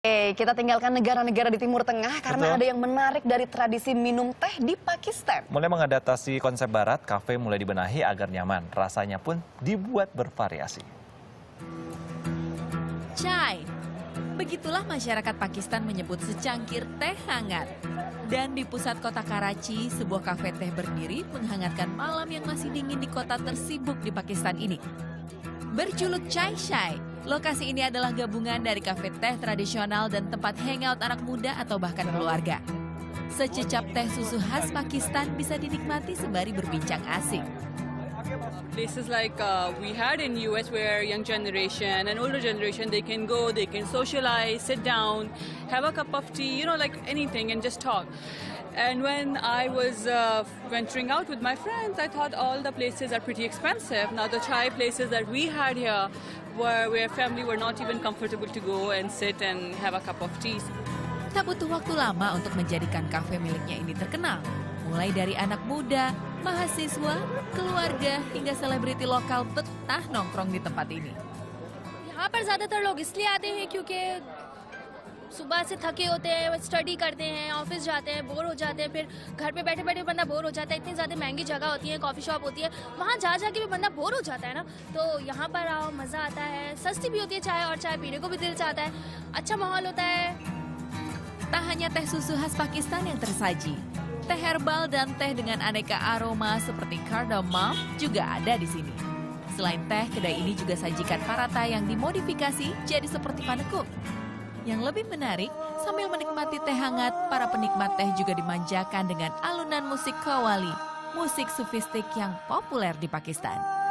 Kita tinggalkan negara-negara di Timur Tengah karena Betul. ada yang menarik dari tradisi minum teh di Pakistan. Mulai mengadaptasi konsep barat, kafe mulai dibenahi agar nyaman. Rasanya pun dibuat bervariasi. Chai. Begitulah masyarakat Pakistan menyebut secangkir teh hangat. Dan di pusat kota Karachi, sebuah kafe teh berdiri menghangatkan malam yang masih dingin di kota tersibuk di Pakistan ini. Berjuluk Chai Chai, lokasi ini adalah gabungan dari kafe teh tradisional dan tempat hangout anak muda atau bahkan keluarga. Sececap teh susu khas Pakistan bisa dinikmati sembari berbincang asik. Places like we had in US where young generation and older generation, they can go, they can socialize, sit down, have a cup of tea, like anything and just talk. And when I was venturing out with my friends, I thought all the places are pretty expensive. Now the chai places that we had here where family were not even comfortable to go and sit and have a cup of tea. Tak butuh waktu lama untuk menjadikan kafe miliknya ini terkenal. Mulai dari anak muda, mahasiswa, keluarga, hingga selebriti lokal betah nongkrong di tempat ini. यहाँ पर ज़्यादातर लोग इसलिए आते हैं क्योंकि सुबह से थके होते हैं, स्टडी करते हैं, ऑफिस जाते हैं, बोर हो जाते हैं, फिर घर पे बैठे बैठे बंदा बोर हो जाता है। इतनी ज़्यादा महंगी जगह होती है, कॉफ़ी शॉप होती है, वहाँ जा के भी बंदा बोर हो जाता है ना। तो यहाँ पर आओ, मज़ा आता है, सस्ती भी होती है चाय और चाय पीने को भी दिल चाहता है, अच्छा माहौल होता है। Tak hanya teh susu khas Pakistan yang tersaji, teh herbal dan teh dengan aneka aroma seperti cardamom juga ada di sini. Selain teh, kedai ini juga sajikan parata yang dimodifikasi jadi seperti panekuk. Yang lebih menarik, sambil menikmati teh hangat, para penikmat teh juga dimanjakan dengan alunan musik qawwali, musik sufistik yang populer di Pakistan.